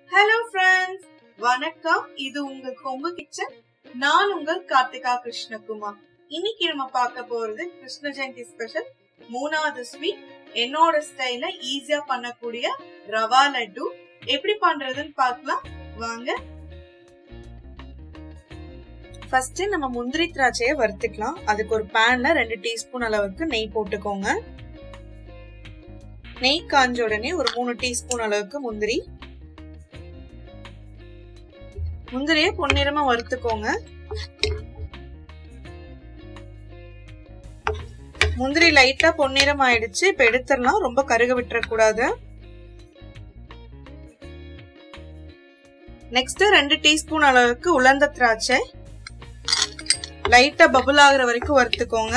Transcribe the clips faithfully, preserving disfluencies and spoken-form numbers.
Hello friends, வணக்கம். இது உங்க கொம்பு கிச்சன். நான் உங்கள் கார்த்திகா கிருஷ்ணகுமார். இன்னைக்கு நம்ம பார்க்க போறது கிருஷ்ண ஜெயந்தி ஸ்பெஷல் மூணாவது ஸ்வீட். என்னோட ஸ்டைல்ல ஈஸியா பண்ணக்கூடிய ரவா லட்டு எப்படி பண்றதுன்னு பார்க்கலாம் வாங்க. ஃபர்ஸ்ட் நம்ம முந்திரி திராட்சையை வறுத்துக்கலாம். அதுக்கு ஒரு பேன்ல ரெண்டு டீஸ்பூன் அளவுக்கு நெய் போட்டுக்கோங்க. நெய் காஞ்ச உடனே ஒரு மூணு டீஸ்பூன் அளவுக்கு முந்திரி முந்திரியை பொன்னிறமா வறுத்துக்கோங்க. முந்திரி லைட்டா பொன்னிறம் ஆயிடுச்சு. இப்ப எடுத்துடலாம், ரொம்ப கருக விட்டுறக்கூடாது. நெக்ஸ்ட் ரெண்டு டீஸ்பூன் அளவுக்கு உலர்ந்த திராட்சை லைட்டா பபுள் ஆகுற வரைக்கும் வறுத்துக்கோங்க.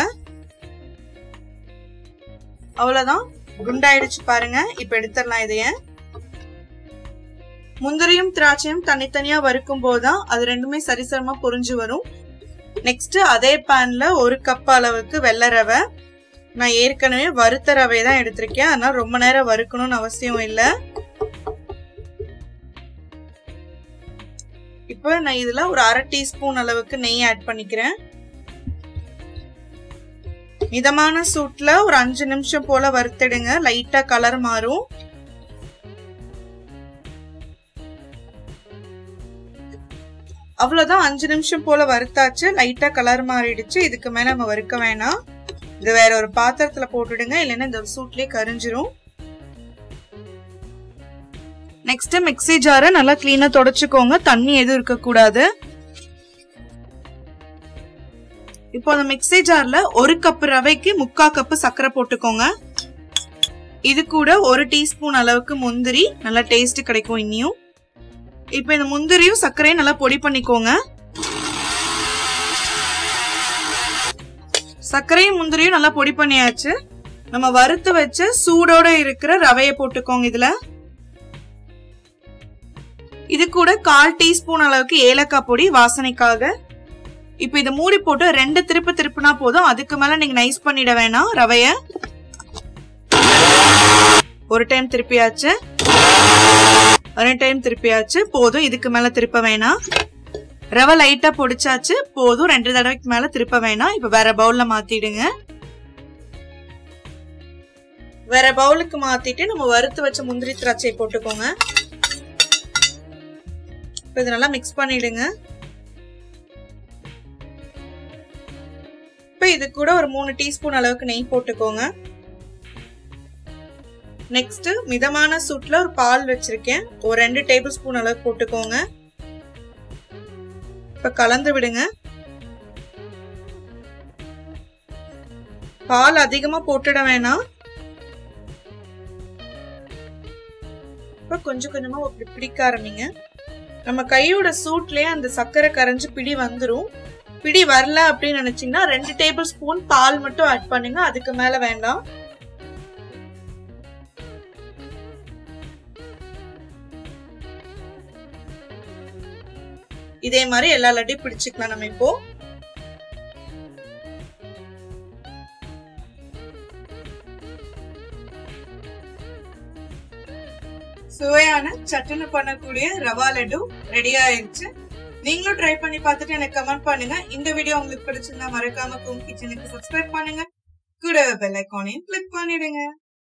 அவ்வளவுதான், குண்டாயிடுச்சு பாருங்க. இப்ப எடுத்துடலாம். இதைய முந்திரியும் திராட்சையும் தனித்தனியா வறுக்கும் போதுதான் அது ரெண்டுமே சரிசமமா பொரிஞ்சு வரும். நெக்ஸ்ட் அதே பேன்ல ஒரு கப் அளவுக்கு வெள்ளை ரவை, நான் ஏற்கனவே வறுத்த ரவை தான் எடுத்திருக்கேன், அதனால ரொம்ப நேரம் வறுக்கணும்னு அவசியம் இல்லை. இப்போ நான் இதுல ஒரு அரை டீஸ்பூன் அளவுக்கு நெய் ஆட் பண்ணிக்கிறேன். மிதமான சூட்ல ஒரு அஞ்சு நிமிஷம் போல வறுத்துடுங்க. லைட்டா கலர் மாறும். அவ்வளவுதான், அஞ்சு நிமிஷம் போல வறுத்தாச்சு. லைட்டா கலர் மாறிடுச்சு. இதுக்கு மேல நம்ம வறுக்க வேணாம். இது வேற ஒரு பாத்திரத்துல போட்டுடுங்க, இல்லைன்னா இந்த சூட்லயே கரிஞ்சிரும். நெக்ஸ்ட் மிக்ஸி ஜாரை நல்லா கிளீனா தொடச்சுக்கோங்க. தண்ணி எதுவும் இருக்க கூடாது. இப்போ அந்த மிக்ஸி ஜார்ல ஒரு கப் ரவைக்கு முக்கா கப்பு சர்க்கரை போட்டுக்கோங்க. இது கூட ஒரு டீஸ்பூன் அளவுக்கு முந்திரி, நல்லா டேஸ்ட் கிடைக்கும் இன்னியும். இப்ப இந்த முந்திரியும் சர்க்கரையும் நல்லா பொடி பண்ணிக்கோங்க. சர்க்கரையும் முந்திரியும் நல்லா பொடி பண்ணியாச்சு. நம்ம வறுத்து வச்ச சூடோட இருக்கிற ரவையை போட்டுக்கோங்க இதுல. இது கூட கால் டீஸ்பூன் அளவுக்கு ஏலக்காய் பொடி வாசனைக்காக. இப்ப இதை மூடி போட்டு ரெண்டு திருப்பு திருப்புனா போதும். அதுக்கு மேல நீங்க நைஸ் பண்ணிட வேணாம் ரவைய. ஒரு டைம் திருப்பியாச்சு, ரெண்டு டைம் திருப்பியாச்சு, போதும். இதுக்கு மேல திருப்ப வேணாம். ரவை லைட்டா பொடிச்சாச்சு, போதும். ரெண்டு தடவைக்கு மேல திருப்ப வேணாம். இப்ப வேற பவுல்ல மாத்திடுங்க. வேற பவுலுக்கு மாத்திட்டு நம்ம வறுத்து வச்ச முந்திரி திராட்சை போட்டுக்கோங்க. இப்ப இது நல்லா மிக்ஸ் பண்ணிடுங்க. இப்ப இது கூட ஒரு மூணு டீஸ்பூன் அளவுக்கு நெய் போட்டுக்கோங்க. நெக்ஸ்ட் மிதமான சூட்ல ஒரு பால் வச்சிருக்கேன், ஒரு ரெண்டு டேபிள் ஸ்பூன் அளவு போட்டுக்கோங்க. இப்ப கலந்து விடுங்க. பால் அதிகமா போட்டுட வேணாம். இப்ப கொஞ்சம் கொஞ்சமா பிடிக்க ஆரம்பிங்க. நம்ம கையோட சூட்லயே அந்த சர்க்கரை கரைஞ்சு பிடி வந்துரும். பிடி வரல அப்படின்னு நினைச்சீங்கன்னா ரெண்டு டேபிள் ஸ்பூன் பால் மட்டும் ஆட் பண்ணுங்க, அதுக்கு மேல வேண்டாம். இதே மாதிரி எல்லா லட்டையும் பிடிச்சுக்கலாம் நம்ம இப்போ. சுவையான சட்டுன்னு பண்ணக்கூடிய ரவா லட்டு ரெடி ஆயிடுச்சு. நீங்களும் ட்ரை பண்ணி பார்த்துட்டு எனக்கு கமெண்ட் பண்ணுங்க. இந்த வீடியோ உங்களுக்கு பிடிச்சிருந்தா மறக்காம கொம்பு கிச்சனுக்கு சப்ஸ்கிரைப் பண்ணுங்க. கூட பெல் ஐகானையும் கிளிக் பண்ணிடுங்க.